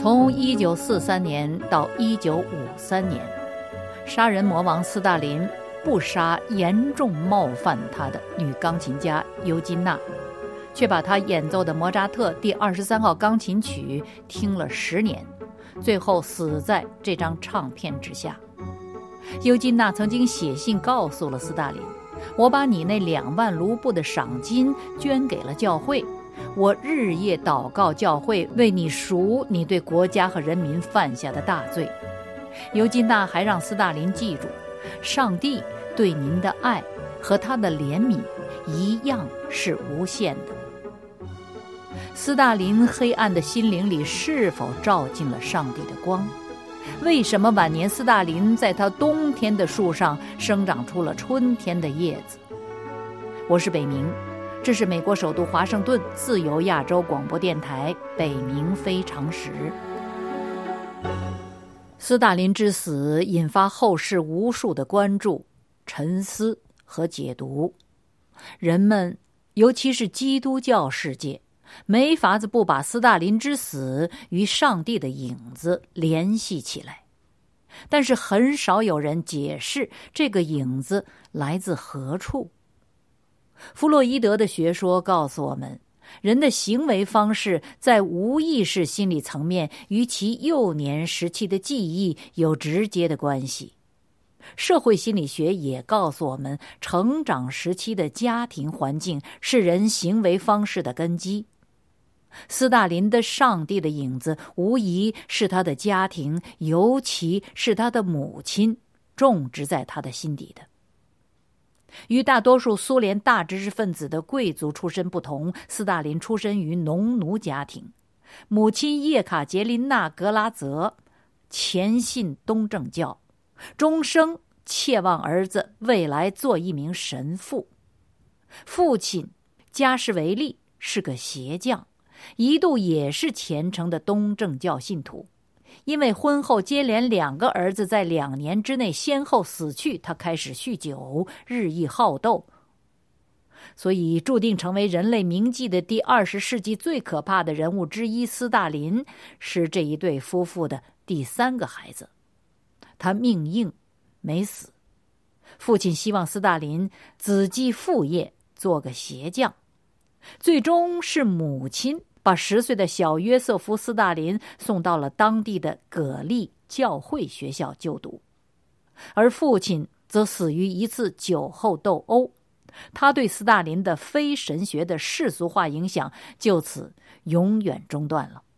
从1943年到1953年，杀人魔王斯大林不杀严重冒犯他的女钢琴家尤金娜，却把她演奏的莫扎特第23号钢琴曲听了10年，最后死在这张唱片之下。尤金娜曾经写信告诉了斯大林，我把你那2万卢布的赏金捐给了教会，我日夜祷告教会为你赎你对国家和人民犯下的大罪。尤金娜还让斯大林记住，上帝对您的爱和他的怜悯一样是无限的。斯大林黑暗的心灵里是否照进了上帝的光？为什么晚年斯大林在他冬天的树上生长出了春天的叶子？我是北明，这是美国首都华盛顿自由亚洲广播电台北明非常时。斯大林之死引发后世无数的关注、沉思和解读。人们，尤其是基督教世界，没法子不把斯大林之死与上帝的影子联系起来。但是很少有人解释这个影子来自何处。弗洛伊德的学说告诉我们，人的行为方式在无意识心理层面与其幼年时期的记忆有直接的关系。社会心理学也告诉我们，成长时期的家庭环境是人行为方式的根基。斯大林的上帝的影子无疑是他的家庭，尤其是他的母亲种植在他的心底的。与大多数苏联大知识分子的贵族出身不同，斯大林出身于农奴家庭，母亲叶卡捷琳娜·格拉泽虔信东正教，终生切望儿子未来做一名神父。父亲加什维利是个鞋匠，一度也是虔诚的东正教信徒。因为婚后接连2个儿子在2年之内先后死去，他开始酗酒，日益好斗，所以注定成为人类铭记的第20世纪最可怕的人物之一。斯大林是这一对夫妇的第3个孩子，他命硬没死。父亲希望斯大林子继父业，做个鞋匠。最终是母亲把10岁的小约瑟夫·斯大林送到了当地的葛利教会学校就读，而父亲则死于一次酒后斗殴。他对斯大林的非神学的世俗化影响就此永远中断了。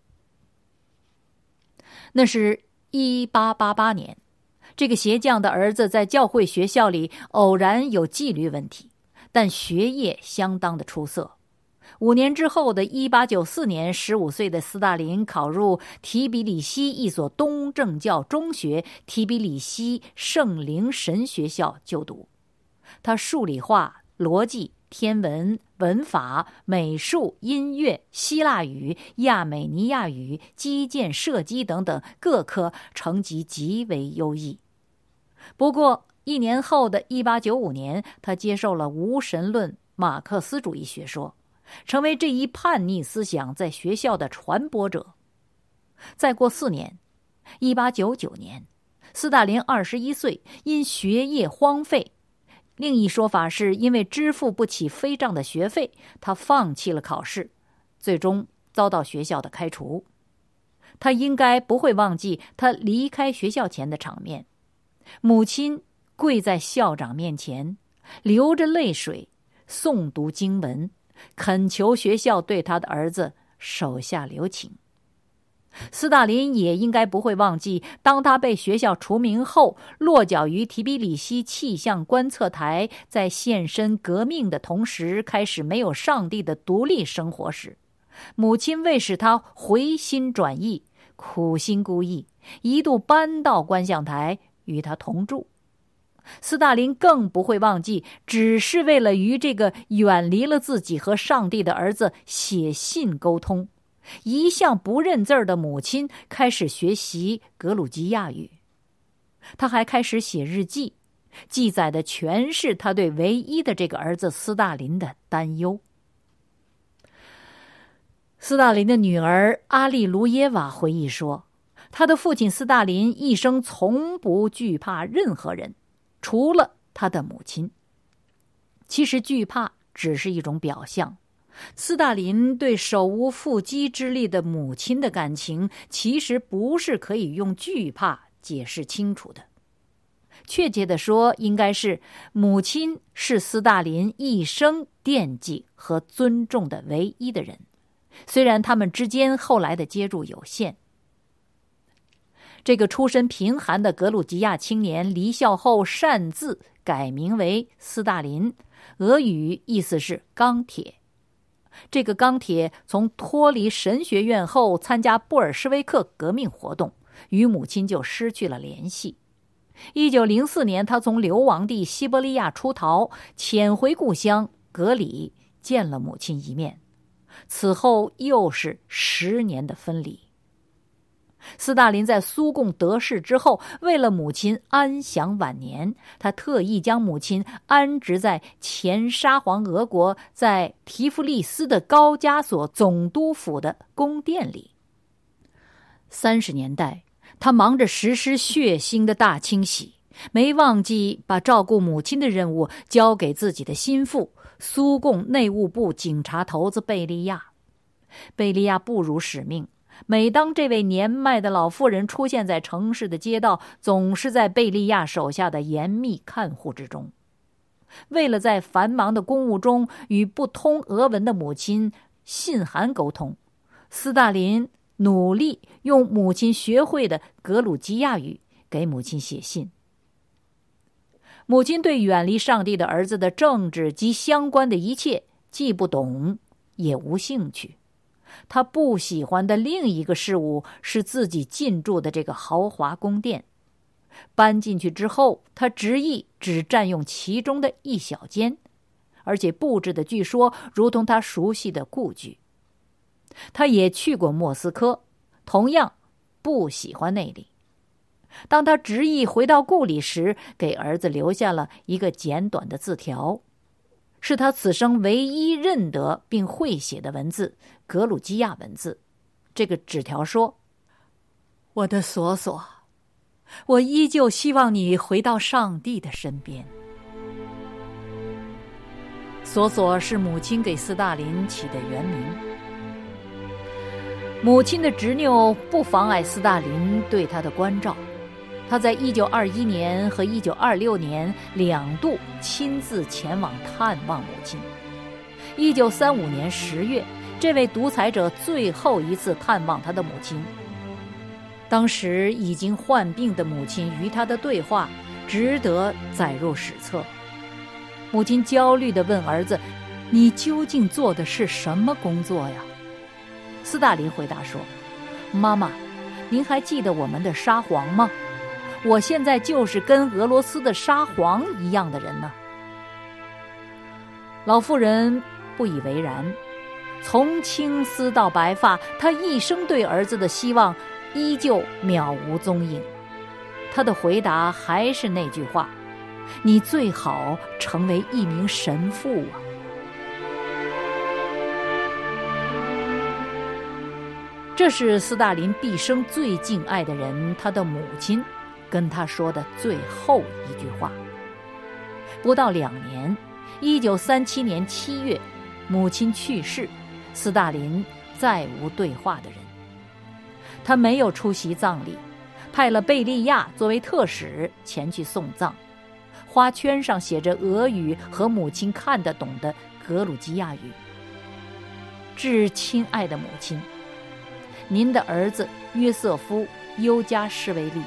那是1888年，这个鞋匠的儿子在教会学校里偶然有纪律问题，但学业相当的出色。5年之后的1894年，15岁的斯大林考入提比里西一所东正教中学提比里西圣灵神学校就读。他数理化、逻辑、天文、文法、美术、音乐、希腊语、亚美尼亚语、击剑、射击等等各科成绩极为优异。不过1年后的1895年，他接受了无神论马克思主义学说，成为这一叛逆思想在学校的传播者。再过4年，1899年，斯大林21岁，因学业荒废，另一说法是因为支付不起飞涨的学费，他放弃了考试，最终遭到学校的开除。他应该不会忘记他离开学校前的场面，母亲跪在校长面前，流着泪水诵读经文，恳求学校对他的儿子手下留情。斯大林也应该不会忘记，当他被学校除名后，落脚于提比里西气象观测台，在献身革命的同时开始没有上帝的独立生活时，母亲为使他回心转意，苦心孤诣，一度搬到观象台与他同住。斯大林更不会忘记，只是为了与这个远离了自己和上帝的儿子写信沟通，一向不认字儿的母亲开始学习格鲁吉亚语。他还开始写日记，记载的全是他对唯一的这个儿子斯大林的担忧。 斯大林的女儿阿利卢耶娃回忆说，他的父亲斯大林一生从不惧怕任何人，除了他的母亲。其实惧怕只是一种表象，斯大林对手无缚鸡之力的母亲的感情，其实不是可以用惧怕解释清楚的。确切地说，应该是母亲是斯大林一生惦记和尊重的唯一的人，虽然他们之间后来的接触有限。这个出身贫寒的格鲁吉亚青年离校后擅自改名为斯大林，俄语意思是钢铁。这个钢铁从脱离神学院后参加布尔什维克革命活动，与母亲就失去了联系。1904年，他从流亡地西伯利亚出逃，潜回故乡格里，见了母亲一面。此后又是10年的分离。斯大林在苏共得势之后，为了母亲安享晚年，他特意将母亲安置在前沙皇俄国在提夫利斯的高加索总督府的宫殿里。30年代，他忙着实施血腥的大清洗，没忘记把照顾母亲的任务交给自己的心腹，苏共内务部警察头子贝利亚。贝利亚不辱使命，每当这位年迈的老妇人出现在城市的街道，总是在贝利亚手下的严密看护之中。为了在繁忙的公务中与不通俄文的母亲信函沟通，斯大林努力用母亲学会的格鲁吉亚语给母亲写信。母亲对远离上帝的儿子的政治及相关的一切既不懂也无兴趣。他不喜欢的另一个事物是自己进驻的这个豪华宫殿。搬进去之后，他执意只占用其中的一小间，而且布置的据说如同他熟悉的故居。他也去过莫斯科，同样不喜欢那里。当他执意回到故里时，给儿子留下了一个简短的字条，是他此生唯一认得并会写的文字，格鲁吉亚文字。这个纸条说：我的索索，我依旧希望你回到上帝的身边。索索是母亲给斯大林起的原名。母亲的执拗不妨碍斯大林对他的关照。他在1921年和1926年2度亲自前往探望母亲。1935年10月，这位独裁者最后一次探望他的母亲。当时已经患病的母亲与他的对话值得载入史册。母亲焦虑地问儿子：你究竟做的是什么工作呀？斯大林回答说：妈妈，您还记得我们的沙皇吗？我现在就是跟俄罗斯的沙皇一样的人呢。老妇人不以为然，从青丝到白发，她一生对儿子的希望依旧渺无踪影。她的回答还是那句话：你最好成为一名神父啊。这是斯大林毕生最敬爱的人，他的母亲跟他说的最后一句话。不到2年，1937年7月，母亲去世，斯大林再无对话的人。他没有出席葬礼，派了贝利亚作为特使前去送葬。花圈上写着俄语和母亲看得懂的格鲁吉亚语：致亲爱的母亲，您的儿子约瑟夫·尤加什维利。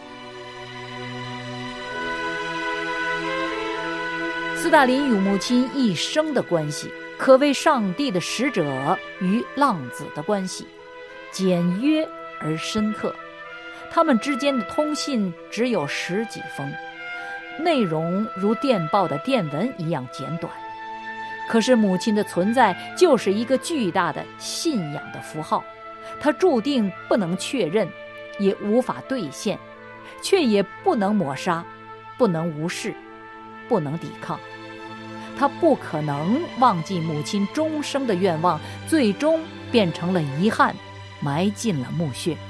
斯大林与母亲一生的关系，可谓上帝的使者与浪子的关系，简约而深刻。他们之间的通信只有10几封，内容如电报的电文一样简短。可是母亲的存在就是一个巨大的信仰的符号，它注定不能确认，也无法兑现，却也不能抹杀，不能无视，不能抵抗。他不可能忘记母亲终生的愿望，最终变成了遗憾，埋进了墓穴。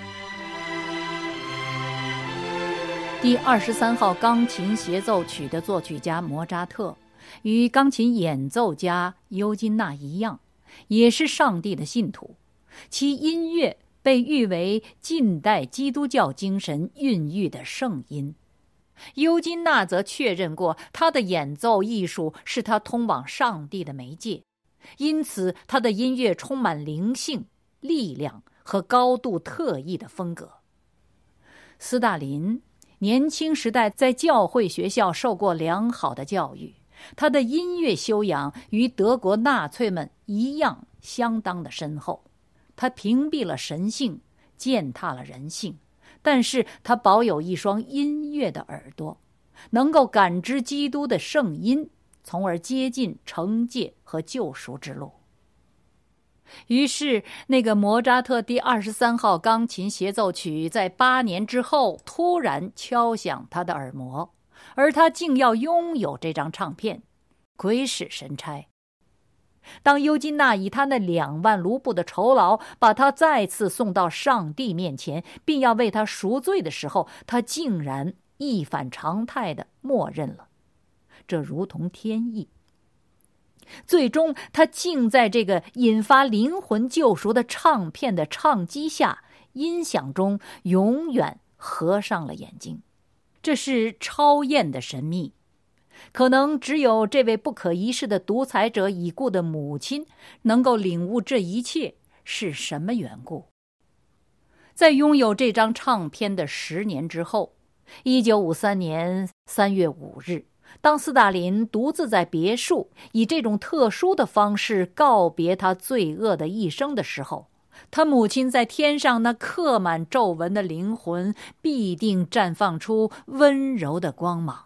第23号钢琴协奏曲的作曲家莫扎特，与钢琴演奏家尤金娜一样，也是上帝的信徒，其音乐被誉为近代基督教精神孕育的圣音。尤金娜则确认过，他的演奏艺术是他通往上帝的媒介，因此他的音乐充满灵性、力量和高度特异的风格。斯大林年轻时代在教会学校受过良好的教育，他的音乐修养与德国纳粹们一样相当的深厚。他屏蔽了神性，践踏了人性，但是他保有一双音乐的耳朵，能够感知基督的圣音，从而接近惩戒和救赎之路。于是那个莫扎特第23号钢琴协奏曲在8年之后突然敲响他的耳膜，而他竟要拥有这张唱片，鬼使神差。当尤金娜以他那2万卢布的酬劳把他再次送到上帝面前，并要为他赎罪的时候，他竟然一反常态地默认了，这如同天意。最终他竟在这个引发灵魂救赎的唱片的唱机下，音响中永远合上了眼睛。这是超验的神秘，可能只有这位不可一世的独裁者已故的母亲能够领悟这一切是什么缘故。在拥有这张唱片的10年之后，1953年3月5日，当斯大林独自在别墅以这种特殊的方式告别他罪恶的一生的时候，他母亲在天上那刻满皱纹的灵魂必定绽放出温柔的光芒。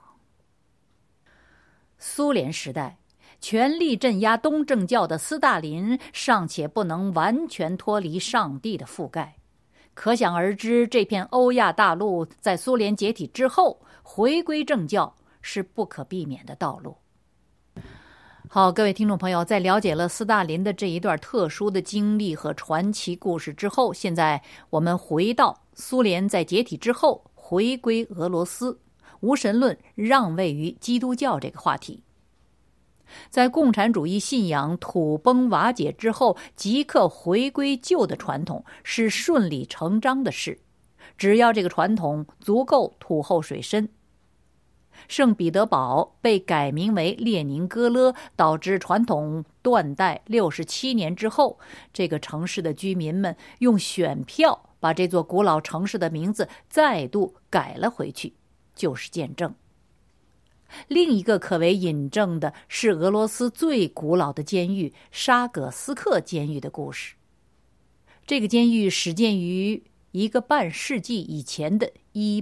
苏联时代，全力镇压东正教的斯大林尚且不能完全脱离上帝的覆盖，可想而知，这片欧亚大陆在苏联解体之后回归正教是不可避免的道路。好，各位听众朋友，在了解了斯大林的这一段特殊的经历和传奇故事之后，现在我们回到苏联在解体之后回归俄罗斯，无神论让位于基督教这个话题。在共产主义信仰土崩瓦解之后，即刻回归旧的传统是顺理成章的事，只要这个传统足够土厚水深。圣彼得堡被改名为列宁格勒，导致传统断代67年之后，这个城市的居民们用选票把这座古老城市的名字再度改了回去，就是见证。另一个可为引证的是俄罗斯最古老的监狱沙葛斯克监狱的故事。这个监狱始建于1个半世纪以前的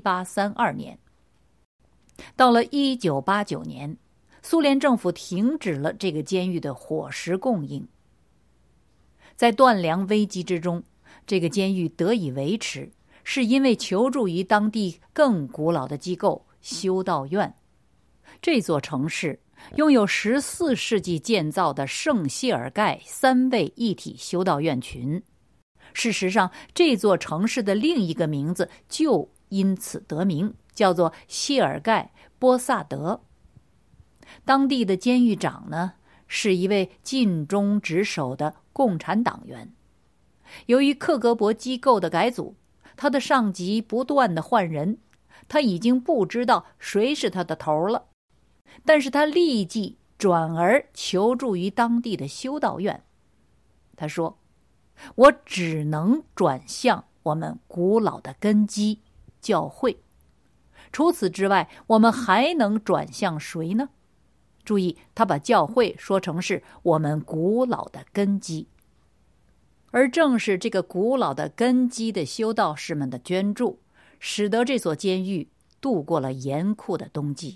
1832年。到了1989年，苏联政府停止了这个监狱的伙食供应。在断粮危机之中，这个监狱得以维持，是因为求助于当地更古老的机构修道院。这座城市拥有14世纪建造的圣谢尔盖3位一体修道院群。事实上，这座城市的另一个名字就因此得名，叫做谢尔盖波萨德。当地的监狱长呢，是一位尽忠职守的共产党员。由于克格勃机构的改组，他的上级不断的换人，他已经不知道谁是他的头了。但是他立即转而求助于当地的修道院。他说，我只能转向我们古老的根基教会，除此之外我们还能转向谁呢？注意，他把教会说成是我们古老的根基，而正是这个古老的根基的修道士们的捐助，使得这所监狱度过了严酷的冬季。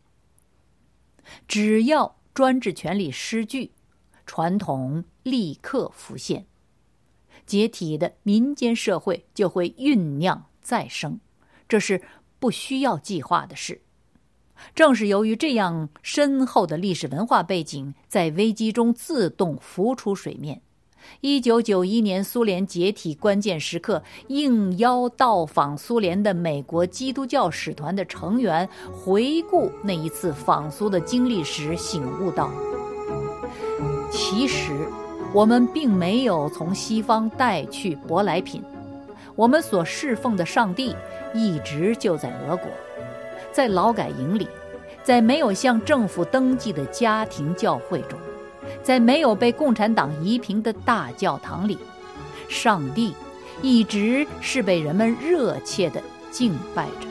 只要专制权力失据，传统立刻浮现，解体的民间社会就会酝酿再生，这是不需要计划的事。正是由于这样深厚的历史文化背景在危机中自动浮出水面， 1991年苏联解体关键时刻，应邀到访苏联的美国基督教使团的成员回顾那一次访苏的经历时醒悟到，其实我们并没有从西方带去舶来品，我们所侍奉的上帝一直就在俄国，在劳改营里，在没有向政府登记的家庭教会中，在没有被共产党夷平的大教堂里，上帝一直是被人们热切地敬拜着。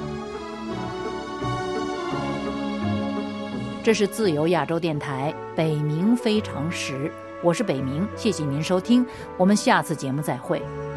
这是自由亚洲电台北冥非常时，我是北冥，谢谢您收听，我们下次节目再会。